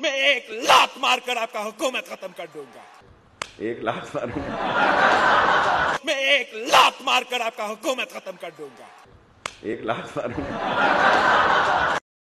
मैं एक लात मारकर आपका हुकूमत खत्म कर दूंगा। एक लात मारूंगा। मैं एक लात मारकर आपका हुकूमत खत्म कर दूंगा। एक लात मारूंगा।